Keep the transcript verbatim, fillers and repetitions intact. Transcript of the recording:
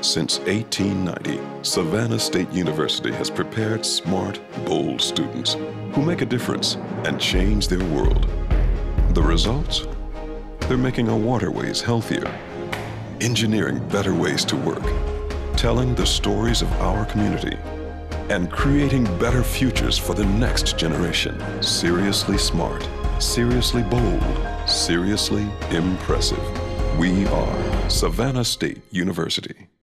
Since eighteen ninety, Savannah State University has prepared smart, bold students who make a difference and change their world. The results? They're making our waterways healthier, engineering better ways to work, telling the stories of our community, and creating better futures for the next generation. Seriously smart, seriously bold, seriously impressive. We are Savannah State University.